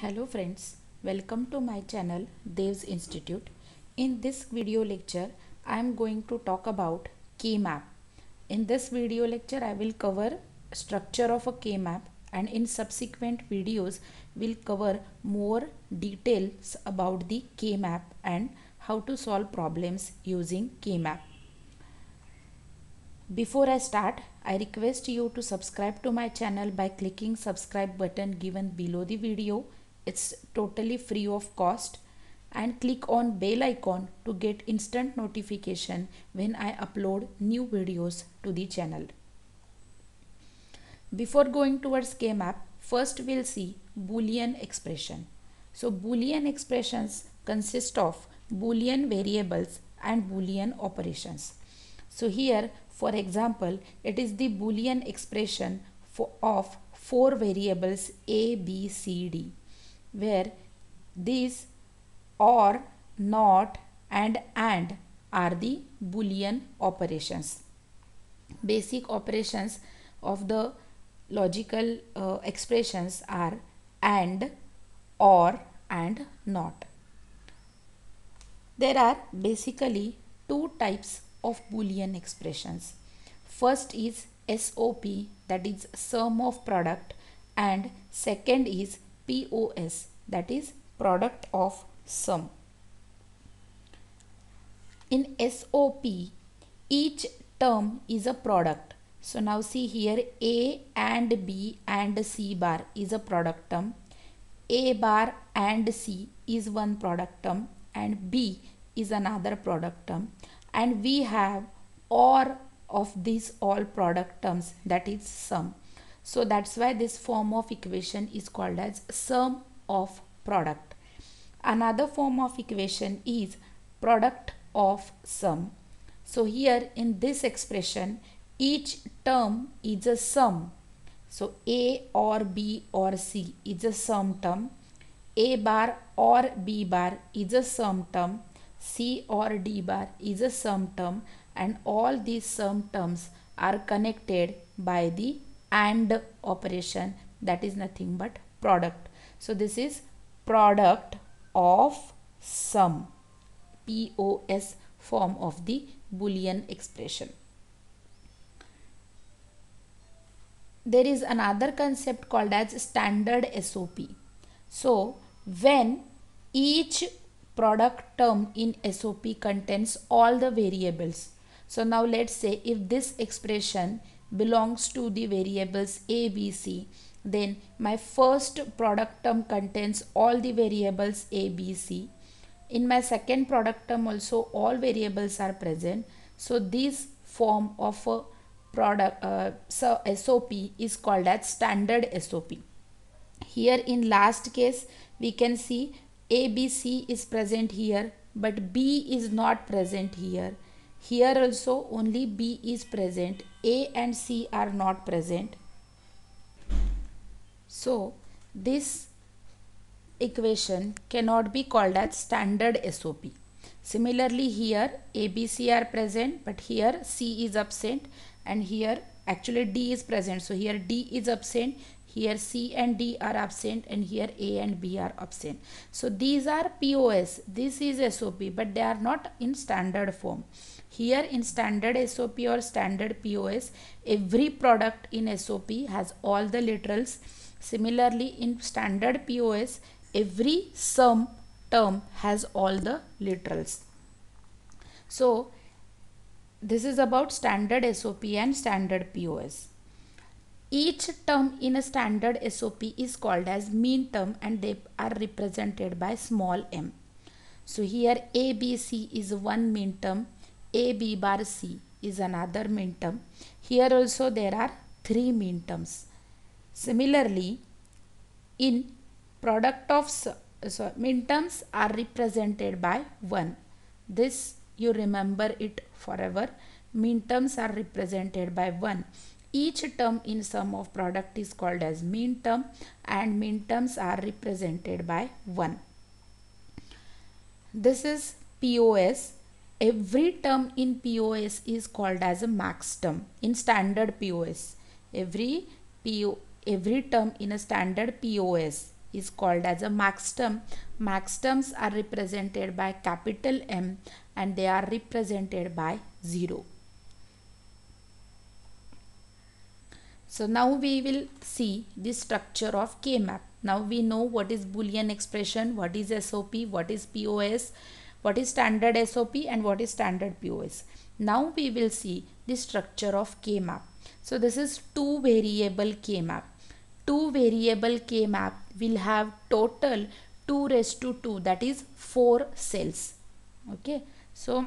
Hello friends, welcome to my channel Dev's Institute. In this video lecture, I am going to talk about K-map. In this video lecture, I will cover structure of a K-map, and in subsequent videos, we'll cover more details about the K-map and how to solve problems using K-map. Before I start, I request you to subscribe to my channel by clicking subscribe button given below the video. It's totally free of cost, and click on bell icon to get instant notification when I upload new videos to the channel. Before going towards K-map, first we'll see Boolean expression. So Boolean expressions consist of Boolean variables and Boolean operations. So here, for example, it is the Boolean expression of four variables a, b, c, d, where these or, not, and are the Boolean operations. Basic operations of the logical expressions are and, or, and not. There are basically two types of Boolean expressions. First is SOP, that is sum of product, and second is POS, that is product of sum. In SOP, each term is a product. So now see here, A and B and C bar is a product term. A bar and C is one product term, and B is another product term, and we have OR of these all product terms, that is sum. So that's why this form of equation is called as sum of product. Another form of equation is product of sum. So here in this expression, each term is a sum. So A or B or C is a sum term. A bar or B bar is a sum term. C or D bar is a sum term, and all these sum terms are connected by the AND operation, that is nothing but product. So this is product of sum, POS form of the Boolean expression. There is another concept called as standard SOP. So when each product term in SOP contains all the variables. So now let's say if this expression belongs to the variables A, B, C, then my first product term contains all the variables A, B, C. In my second product term also all variables are present. So this form of a product SOP is called as standard SOP. Here in last case we can see A, B, C is present here, but B is not present here. Here also only B is present. A and C are not present. So this equation cannot be called as standard SOP. Similarly here A, B, C are present, but here C is absent, and here actually D is present. So here D is absent, here C and D are absent, and here A and B are absent. So these are POS, this is SOP, but they are not in standard form. Here in standard SOP or standard POS, every product in SOP has all the literals. Similarly in standard POS, every sum term has all the literals. So this is about standard SOP and standard POS. Each term in a standard SOP is called as mean term, and they are represented by small m. So here A, B, C is one mean term, A, B bar, C is another mean term. Here also there are three mean terms. Similarly, in product of mean terms are represented by 1. This you remember it forever. Mean terms are represented by 1. Each term in sum of product is called as mean term, and mean terms are represented by 1. This is POS. Every term in POS is called as a max term in standard POS. Every term in a standard POS is called as a max term. Max terms are represented by capital M and they are represented by 0. So now we will see the structure of K-map. Now we know what is Boolean expression, what is SOP, what is POS, what is standard SOP and what is standard POS. Now we will see the structure of K-map. So this is two variable K-map. Two variable K-map will have total 2 raised to 2, that is 4 cells. Okay. So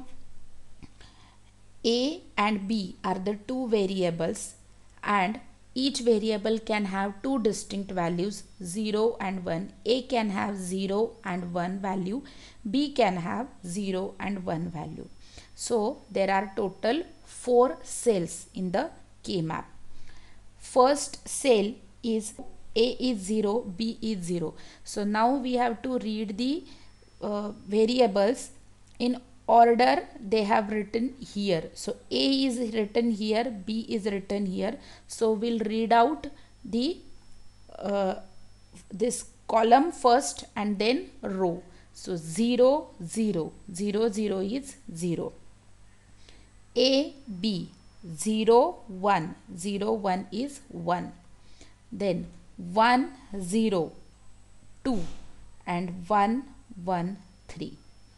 A and B are the two variables and each variable can have two distinct values, 0 and 1. A can have 0 and 1 value. B can have 0 and 1 value. So there are total 4 cells in the K-map. First cell is A is 0, B is 0. So now we have to read the variables in order they have written here. So A is written here, B is written here. So we'll read out the this column first and then row. So 0, 0, 0, 0 is 0. A, B, 0, 1, 0, 1 is 1. Then 1, 0, 2 and 1, 1, 3.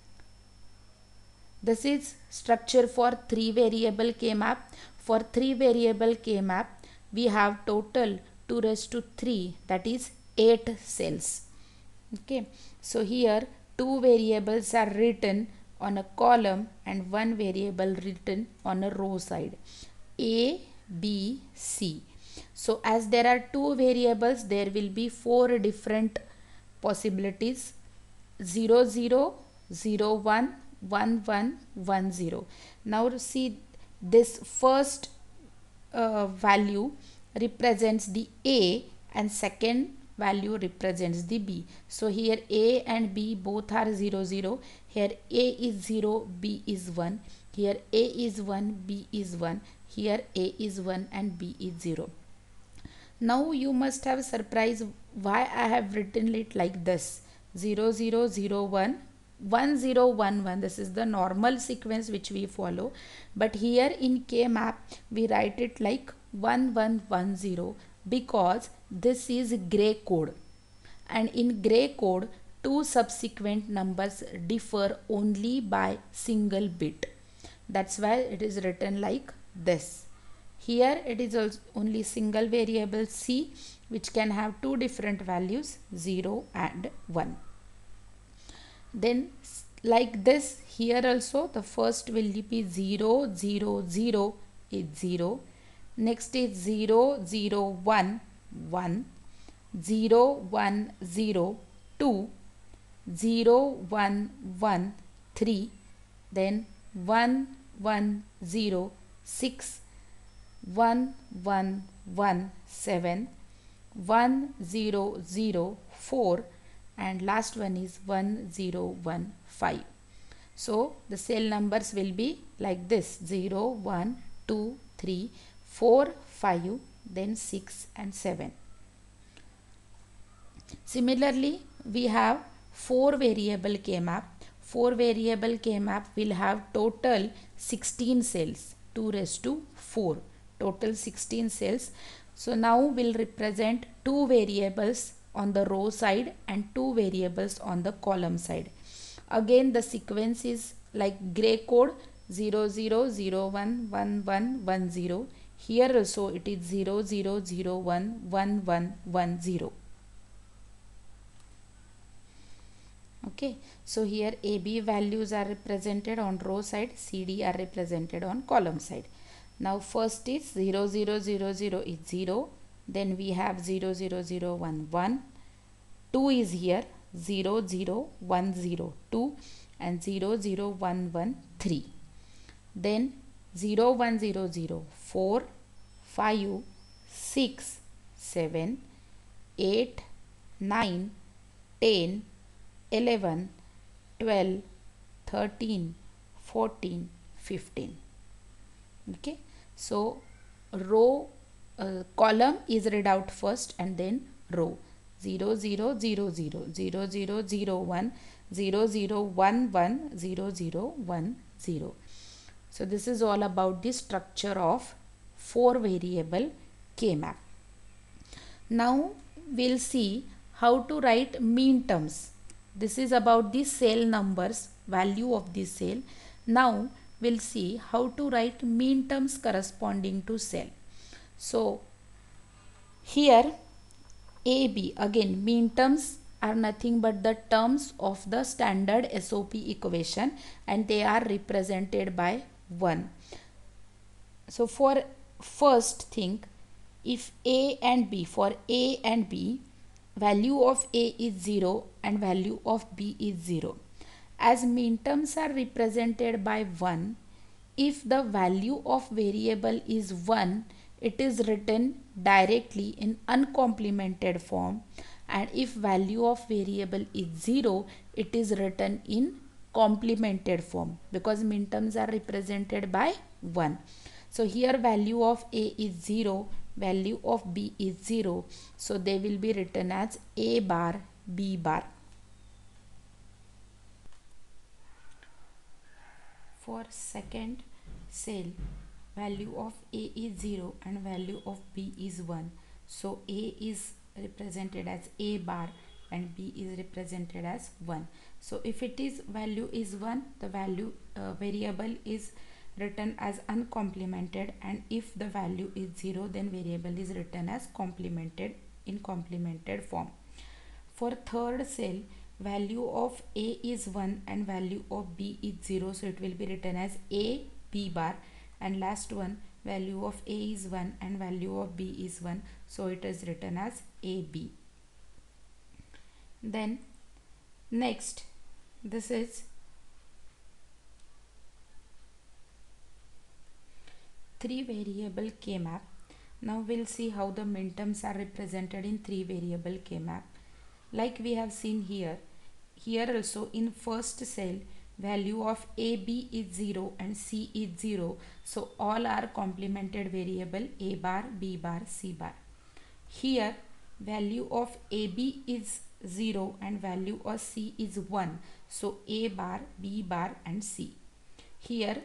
This is structure for 3 variable K-map. For 3 variable K-map, we have total 2 raised to 3, that is 8 cells. Okay. So here 2 variables are written on a column and 1 variable written on a row side. A, B, C. So as there are 2 variables, there will be 4 different possibilities. 0, 0, 0, 1, 1, 1, 1, 0. Now see, this first value represents the A and second value represents the B. So here A and B both are 0, 0. Here A is 0, B is 1. Here A is 1, B is 1. Here A is 1 and B is 0. Now you must have surprised why I have written it like this. 0, 0, 0, 1. 1 0 1 1. This is the normal sequence which we follow, but here in K-map we write it like 1 1 1 0 because this is gray code, and in gray code 2 subsequent numbers differ only by single bit. That's why it is written like this. Here it is also only single variable C which can have 2 different values, 0 and 1. Then like this, here also the first will be 0 0 0 is 0. Next is 0 0 1 1, 0 1 0 2, 0 1 1 3, then 1 1 0 6, 1 1 1 7, 1 0 0 4, and last one is 1 0 1 5. So the cell numbers will be like this: 0 1 2 3 4 5, then 6 and 7. Similarly, we have 4 variable K-map. 4 variable K-map will have total 16 cells, 2 raised to 4, total 16 cells. So now we'll represent 2 variables on the row side and 2 variables on the column side. Again the sequence is like gray code: 0 0 0 1 1 1 1 0. Here also it is 0 0 0 1 1 1 1 0. Okay, so here AB values are represented on row side, CD are represented on column side. Now first is 0 0 0 0 is 0. Then we have 0 0 0 1 1. 2 is here, 0 0 1 0 2, and 0 0 1 1 3. Then 0 1 0 0 4, 5, 6, 7, 8, 9, 10, 11, 12, 13, 14, 15. Okay, so row column is read out first and then row. 0 0 0 0 0 0 0 1 0 0 1 1 0 0 1 0. So this is all about the structure of 4 variable K-map. Now we'll see how to write mean terms. This is about the cell numbers, value of the cell. Now we'll see how to write mean terms corresponding to cell. So here AB, again mean terms are nothing but the terms of the standard SOP equation, and they are represented by 1. So for first thing, if A and B, for A and B, value of A is 0 and value of B is 0. As mean terms are represented by 1, if the value of variable is 1, it is written directly in uncomplemented form, and if value of variable is 0, it is written in complemented form, because mean terms are represented by 1. So here value of A is 0, value of B is 0, so they will be written as A bar, B bar. For second cell, value of A is 0 and value of B is 1. So A is represented as A bar and B is represented as 1. So if it is value is 1, the value variable is written as uncomplemented, and if the value is 0, then variable is written as complemented in complemented form. For third cell, value of A is 1 and value of B is 0, so it will be written as A B bar, and last one, value of A is 1 and value of B is 1, so it is written as AB. Then next, this is 3 variable K-map. Now we'll see how the min terms are represented in 3 variable K-map. Like we have seen here also in first cell, value of AB is 0 and C is 0. So all are complemented variable A bar, B bar, C bar. Here value of AB is 0 and value of C is 1. So A bar, B bar and C. Here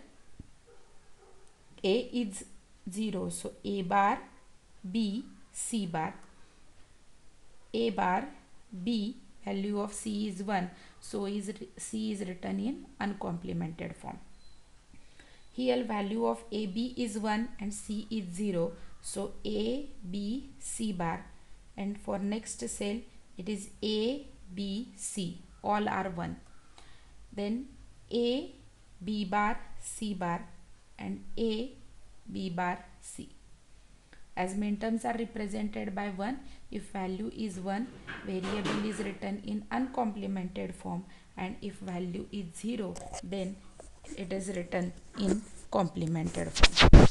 A is 0. So A bar, B, C bar. A bar, B, value of C is 1. So C is written in uncomplemented form. Here value of AB is 1 and C is 0. So A, B, C bar. And for next cell, it is A, B, C. All are 1. Then A, B bar, C bar and A, B bar, C. As min terms are represented by 1, if value is 1, variable is written in uncomplemented form, and if value is 0, then it is written in complemented form.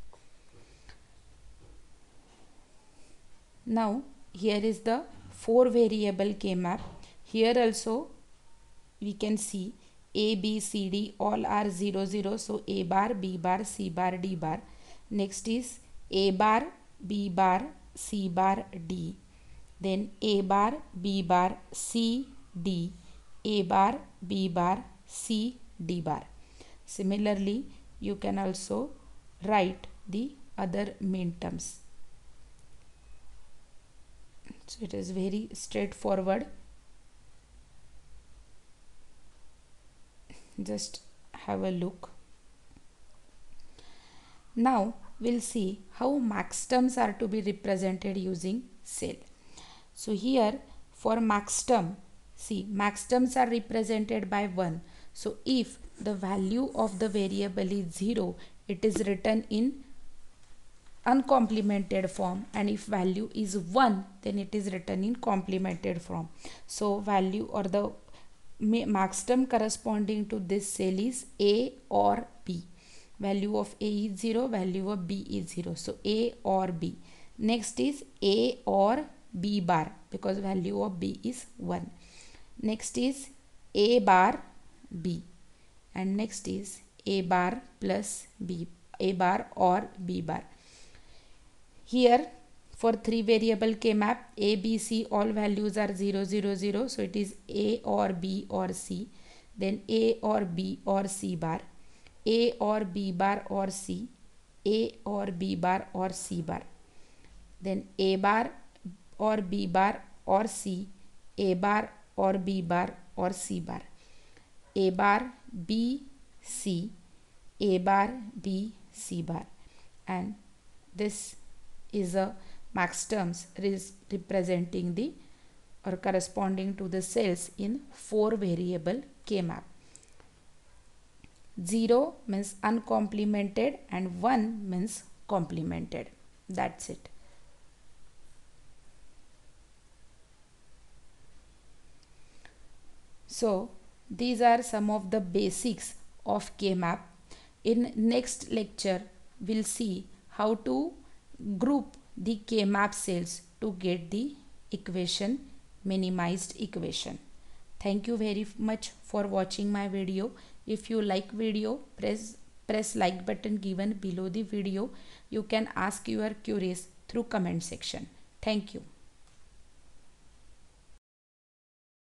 Now here is the 4 variable K-map. Here also we can see A, B, C, D all are 0 0. So A bar, B bar, C bar, D bar. Next is A bar, B bar, C bar, D. Then A bar, B bar, C, D. A bar, B bar, C, D bar. Similarly, you can also write the other min terms. So it is very straightforward. Just have a look. Now we'll see how max terms are to be represented using cell. So here for max term, see max terms are represented by 1. So if the value of the variable is 0, it is written in uncomplemented form, and if value is 1, then it is written in complemented form. So value or the max term corresponding to this cell is A or B. Value of A is 0, value of B is 0. So A or B. Next is A or B bar, because value of B is 1. Next is A bar B, and next is A bar plus B, A bar or B bar. Here For 3 variable K map, A, B, C, all values are 0, 0, 0. So it is A or B or C. Then A or B or C bar. A or B bar or C. A or B bar or C bar. Then A bar or B bar or C. A bar or B bar or C bar. A bar B C. A bar B C bar. And this is a max terms representing the or corresponding to the cells in 4 variable K map. 0 means uncomplemented and 1 means complemented. That's it. So these are some of the basics of K map. In next lecture we'll see how to group the K map cells to get the equation, minimized equation. Thank you very much for watching my video. If you like video, press like button given below the video. You can ask your queries through comment section. Thank you.